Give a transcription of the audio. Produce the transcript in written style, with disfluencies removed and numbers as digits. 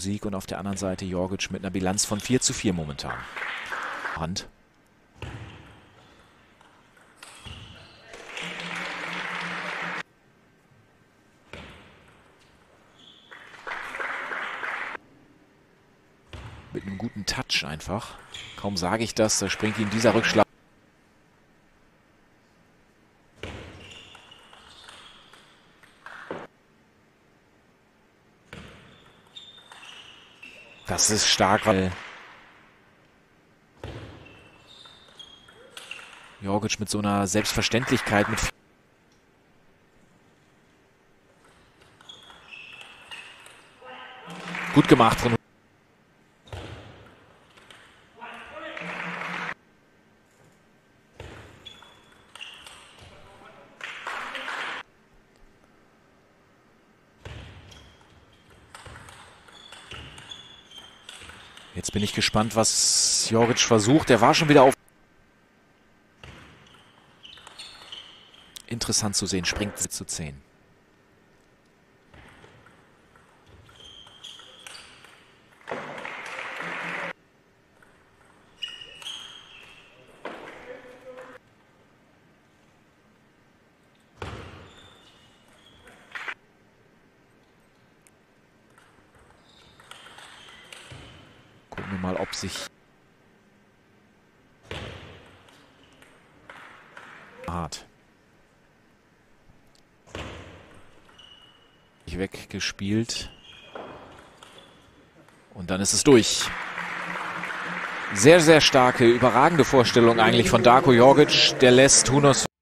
Sieg und auf der anderen Seite Jorgic mit einer Bilanz von 4:4 momentan. Hand. Mit einem guten Touch einfach. Kaum sage ich das, da springt ihm dieser Rückschlag. Das ist stark, weil Jorgic mit so einer Selbstverständlichkeit mit gut gemacht von Jetzt bin ich gespannt, was Jorgic versucht. Er war schon wieder auf. Interessant zu sehen, springt 7:10. Gucken wir mal, ob sich hart weggespielt. Und dann ist es durch. Sehr, sehr starke, überragende Vorstellung eigentlich von Darko Jorgic. Der lässt Hunos